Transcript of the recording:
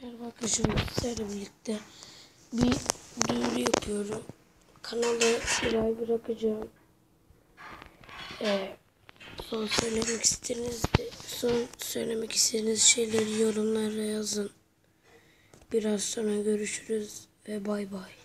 Merhaba arkadaşlar, sizlerle birlikte bir duyuru yapıyorum. Kanalı bir ay bırakacağım. Son söylemek istediğiniz şeyleri yorumlara yazın. Biraz sonra görüşürüz ve bay bay.